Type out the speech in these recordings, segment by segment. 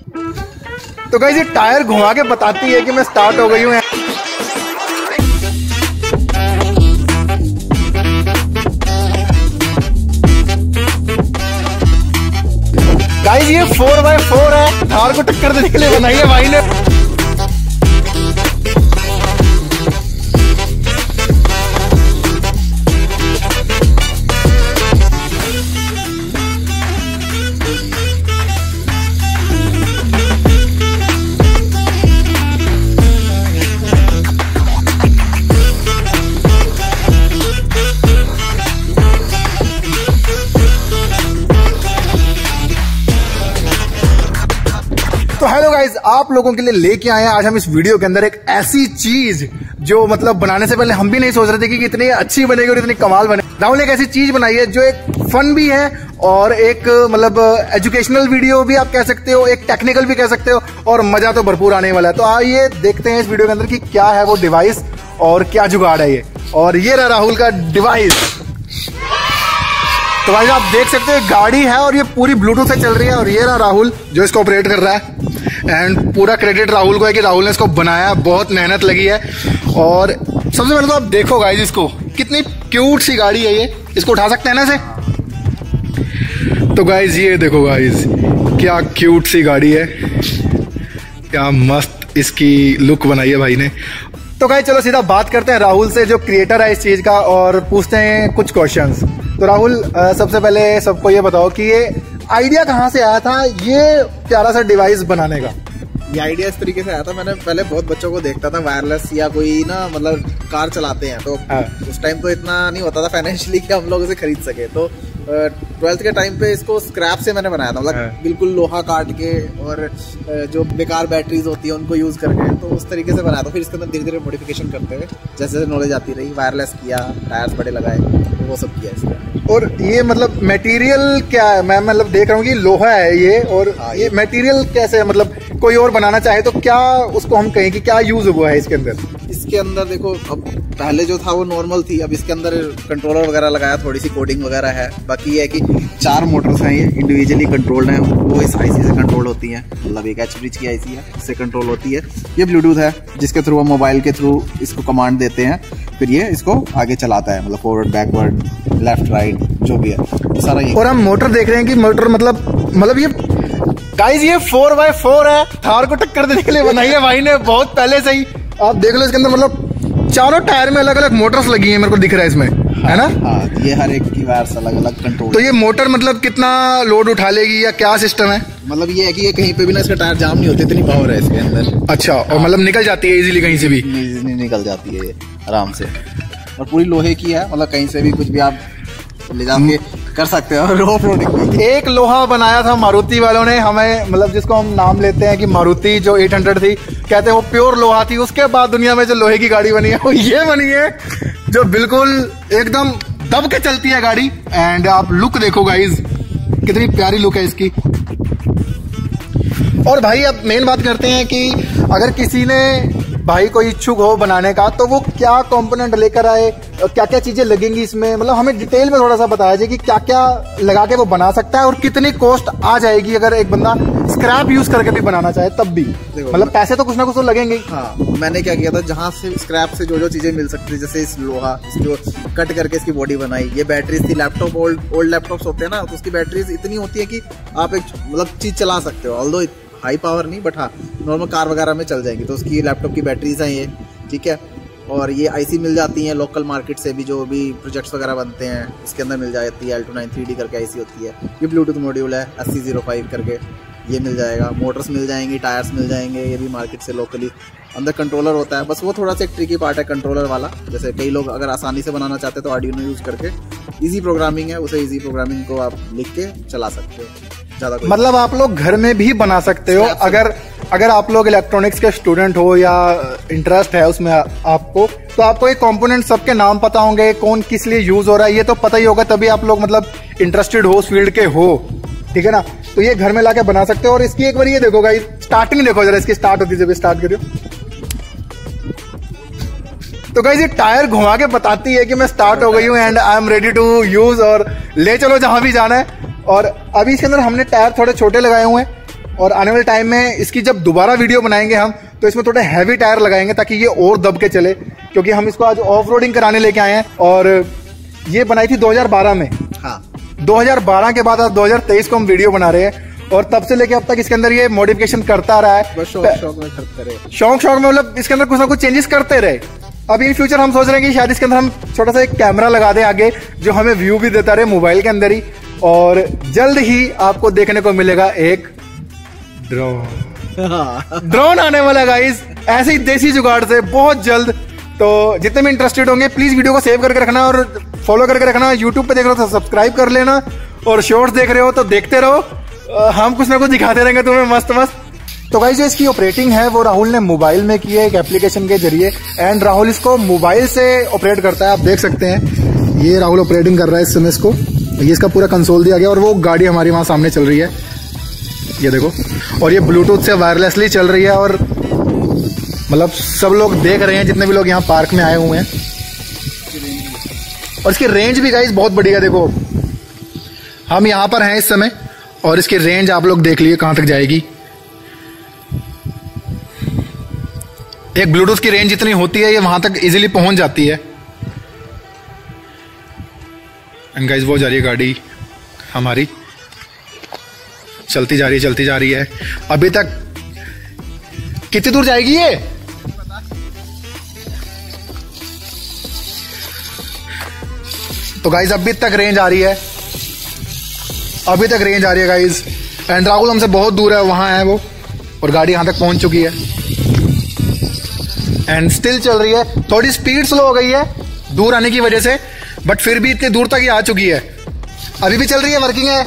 तो गाइस ये टायर घुमा के बताती है कि मैं स्टार्ट हो गई हूँ। गाइस ये 4x4 है, थार को टक्कर देने के लिए बनाई है भाई ने। तो हेलो गाइज, आप लोगों के लिए लेके आए हैं आज हम इस वीडियो के अंदर एक ऐसी चीज जो मतलब बनाने से पहले हम भी नहीं सोच रहे थे कि इतनी अच्छी बनेगी और इतनी कमाल बने। राहुल ने एक ऐसी चीज बनाई है जो एक फन भी है और एक मतलब एजुकेशनल वीडियो भी आप कह सकते हो, एक टेक्निकल भी कह सकते हो और मजा तो भरपूर आने वाला है। तो आइए देखते हैं इस वीडियो के अंदर कि क्या है वो डिवाइस और क्या जुगाड़ है ये। और ये रहा राहुल का डिवाइस। तो भाई आप देख सकते हो गाड़ी है और ये पूरी ब्लूटूथ से चल रही है। और ये रहा राहुल जो इसको ऑपरेट कर रहा है। एंड पूरा क्रेडिट राहुल को है कि राहुल ने इसको बनाया, बहुत मेहनत लगी है। और सबसे पहले तो आप देखो गाइस इसको, कितनी क्यूट सी गाड़ी है ये। इसको उठा सकते हैं ना इसे। तो गाइस ये देखो गाइस, क्या क्यूट सी गाड़ी है, क्या मस्त इसकी लुक बनाई है भाई ने। तो गाइस चलो सीधा बात करते हैं राहुल से जो क्रिएटर है इस चीज का और पूछते हैं कुछ क्वेश्चंस। तो राहुल सबसे पहले सबको ये बताओ कि ये आइडिया कहाँ से आया था ये प्यारा सा डिवाइस बनाने का? ये आइडिया इस तरीके से आया था, मैंने पहले बहुत बच्चों को देखता था वायरलेस या कोई ना मतलब कार चलाते हैं तो उस टाइम तो इतना नहीं होता था फाइनेंशियली कि हम लोग इसे खरीद सके। तो 12th के टाइम पे इसको स्क्रैप से मैंने बनाया था, मतलब बिल्कुल लोहा काट के और जो बेकार बैटरीज होती है उनको यूज करके, तो उस तरीके से बनाया था। फिर इसके अंदर धीरे धीरे मॉडिफिकेशन करते हुए जैसे जैसे नॉलेज आती रही, वायरलेस किया, टायर्स बड़े लगाए, तो वो सब किया इसका। और ये मतलब मटेरियल क्या है? मैं मतलब देख रहा हूँ कि लोहा है ये। और ये मटेरियल कैसे है, मतलब कोई और बनाना चाहे तो क्या उसको हम कहें कि क्या यूज हुआ है इसके अंदर? इसके अंदर देखो, अब पहले जो था वो नॉर्मल थी, अब इसके अंदर कंट्रोलर वगैरह लगाया, थोड़ी सी कोडिंग वगैरह है। बाकी ये है कि 4 मोटर्स हैं, ये इंडिविजुअली कंट्रोल्ड हैं, वो इस आईसी से कंट्रोल होती हैं। मतलब एक एच ब्रिज की आईसी है, इससे कंट्रोल होती है। ये ब्लूटूथ है जिसके थ्रू हम मोबाइल के थ्रू इसको कमांड देते हैं, फिर ये इसको आगे चलाता है, मतलब फॉरवर्ड, बैकवर्ड, लेफ्ट, राइट, जो भी है सारा ये। और हम मोटर देख रहे हैं कि मोटर मतलब ये गाइस ये 4x4 है, थार को टक्कर देने के लिए बनाई है भाई ने बहुत पहले से ही। आप देख लो इसके अंदर मतलब चारों टायर में अलग अलग मोटर्स लगी हैं, मेरे को दिख रहा है इसमें, है ना? हाँ, ये हर एक की वायर्स अलग अलग कंट्रोल। तो ये मोटर मतलब कितना लोड उठा लेगी या क्या सिस्टम है? मतलब ये है कि ये कहीं पे भी ना इसका टायर जाम नहीं होते, इतनी पावर है इसके अंदर। अच्छा, और मतलब निकल जाती है इजीली कहीं से भी? निकल जाती है आराम से। और पूरी लोहे की है, मतलब कहीं से भी कुछ भी आप ले जाके कर सकते हो। एक लोहा बनाया था मारुति वालों ने हमें, मतलब जिसको हम नाम लेते हैं कि मारुति जो 800 थी, कहते हैं वो प्योर लोहा थी। उसके बाद दुनिया में जो लोहे की गाड़ी बनी है वो ये बनी है जो बिल्कुल एकदम दब के चलती है गाड़ी। एंड आप लुक देखो गाइज, कितनी प्यारी लुक है इसकी। और भाई अब मेन बात करते हैं कि अगर किसी ने भाई कोई इच्छुक हो बनाने का तो वो क्या कंपोनेंट लेकर आए, क्या क्या चीजें लगेंगी इसमें, मतलब हमें डिटेल में थोड़ा सा बताया जाए कि क्या क्या लगा के वो बना सकता है और कितनी कॉस्ट आ जाएगी अगर एक बंदा स्क्रैप यूज करके भी बनाना चाहे तब भी। मतलब पैसे तो कुछ ना कुछ तो लगेंगे। हाँ, मैंने क्या किया था, जहाँ से स्क्रैप से जो जो चीजें मिल सकती है, जैसे इस लोहा जो कट करके इसकी बॉडी बनाई, ये बैटरीज थी, लैपटॉप ओल्ड लैपटॉप्स होते हैं ना, तो उसकी बैटरीज इतनी होती है कि आप एक मतलब चीज चला सकते हो, ऑल्दो हाई पावर नहीं, बट हाँ नॉर्मल कार वगैरह में चल जाएंगी। तो उसकी लैपटॉप की बैटरीज हैं ये, ठीक है। और ये आईसी मिल जाती हैं लोकल मार्केट से भी, जो भी प्रोजेक्ट्स वगैरह बनते हैं इसके अंदर मिल जाती है। L293D करके आईसी होती है। ये ब्लूटूथ मॉड्यूल है 8005 करके, ये मिल जाएगा। मोटर्स मिल जाएंगी, टायर्स मिल जाएंगे, ये भी मार्केट से लोकली। अंदर कंट्रोलर होता है, बस वो थोड़ा सा एक ट्रिकी पार्ट है कंट्रोलर वाला। जैसे कई लोग अगर आसानी से बनाना चाहते हैं तो आर्डिनो यूज करके, इजी प्रोग्रामिंग है, उसे इजी प्रोग्रामिंग को आप लिख के चला सकते हो। मतलब आप लोग घर में भी बना सकते हो अगर आप लोग इलेक्ट्रॉनिक्स के स्टूडेंट हो या इंटरेस्ट है उसमें आपको, तो आपको एक कंपोनेंट सबके नाम पता होंगे, कौन किस लिए यूज हो रहा है ये तो पता ही होगा, तभी आप लोग मतलब इंटरेस्टेड हो, उस फील्ड के हो, ठीक है ना? तो ये घर में लाके बना सकते हो। और इसकी एक बार ये देखो गाइस, स्टार्टिंग देखो जरा, इसकी स्टार्ट होती है जब स्टार्ट करियो तो गाइस ये टायर घुमा के बताती है कि मैं स्टार्ट हो गई हूँ and I am ready to use, और ले चलो जहां भी जाना है। और अभी इसके अंदर हमने टायर थोड़े छोटे लगाए हुए हैं और आने वाले टाइम में इसकी जब दोबारा वीडियो बनाएंगे हम, तो इसमें थोड़े हैवी टायर लगाएंगे ताकि ये और दब के चले, क्योंकि हम इसको आज ऑफ रोडिंग कराने लेके आए हैं। और ये बनाई थी 2012 में। हाँ, 2012 के बाद आज 2023 को हम वीडियो बना रहे हैं, और तब से लेके अब तक इसके अंदर ये मॉडिफिकेशन करता रहा है। बस शौक में करते रहे, शौक में, मतलब इसके अंदर कुछ ना कुछ चेंजेस करते रहे। अभी इन फ्यूचर हम सोच रहे हैं कि शायद इसके अंदर हम छोटा सा एक कैमरा लगा दें आगे, जो हमें व्यू भी देता रहे मोबाइल के अंदर ही। और जल्द ही आपको देखने को मिलेगा एक ड्रोन आने वाला गाइस, ऐसे ही देसी जुगाड़ से बहुत जल्द। तो जितने भी इंटरेस्टेड होंगे प्लीज वीडियो को सेव करके रखना और फॉलो करके रखना। यूट्यूब पे देख रहे हो तो सब्सक्राइब कर लेना, और शॉर्ट्स देख रहे हो तो देखते रहो, हम कुछ ना कुछ दिखाते रहेंगे तुम्हें मस्त मस्त। तो गाइस जो इसकी ऑपरेटिंग है वो राहुल ने मोबाइल में की है, एक एप्लीकेशन के जरिए, एंड राहुल इसको मोबाइल से ऑपरेट करता है। आप देख सकते हैं ये राहुल ऑपरेटिंग कर रहा है इस समय इसको। ये इसका पूरा कंसोल दिया गया, और वो गाड़ी हमारी वहां सामने चल रही है, ये देखो। और ये ब्लूटूथ से वायरलेसली चल रही है, और मतलब सब लोग देख रहे हैं, जितने भी लोग यहाँ पार्क में आए हुए हैं। और इसकी रेंज भी गाइस बहुत बढ़िया, देखो हम यहाँ पर हैं इस समय, और इसकी रेंज आप लोग देख लीजिए कहां तक जाएगी। एक ब्लूटूथ की रेंज जितनी होती है ये वहां तक इजीली पहुंच जाती है। एंड गाइस वो जा रही है गाड़ी हमारी, चलती जा रही है। अभी तक कितनी दूर जाएगी ये? तो गाइस अभी तक रेंज आ रही है, गाइस। एंड राहुल हमसे बहुत दूर है, वहां है वो, और गाड़ी यहां तक पहुंच चुकी है एंड स्टिल चल रही है। थोड़ी स्पीड स्लो हो गई है दूर आने की वजह से, बट फिर भी इतनी दूर तक ये आ चुकी है। अभी भी चल रही है, वर्किंग है।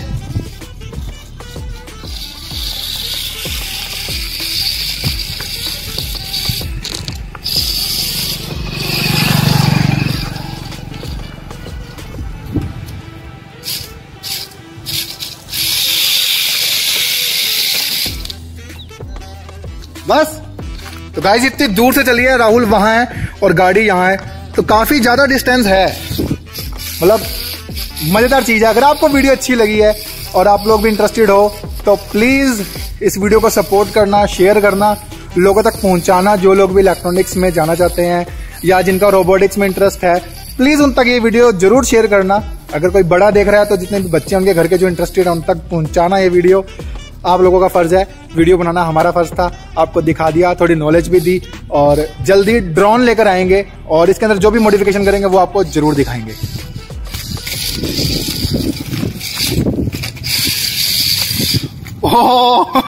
बस तो गाइस इतनी दूर से चली है, राहुल वहां है और गाड़ी यहाँ है, तो काफी ज्यादा डिस्टेंस है। मतलब मजेदार चीज है। अगर आपको वीडियो अच्छी लगी है और आप लोग भी इंटरेस्टेड हो तो प्लीज इस वीडियो को सपोर्ट करना, शेयर करना, लोगों तक पहुंचाना। जो लोग भी इलेक्ट्रॉनिक्स में जाना चाहते हैं या जिनका रोबोटिक्स में इंटरेस्ट है, प्लीज उन तक ये वीडियो जरूर शेयर करना। अगर कोई बड़ा देख रहा है तो जितने भी बच्चे उनके घर के जो इंटरेस्टेड है उन तक पहुंचाना ये वीडियो। आप लोगों का फर्ज है, वीडियो बनाना हमारा फर्ज था। आपको दिखा दिया, थोड़ी नॉलेज भी दी, और जल्दी ड्रोन लेकर आएंगे और इसके अंदर जो भी मॉडिफिकेशन करेंगे वो आपको जरूर दिखाएंगे।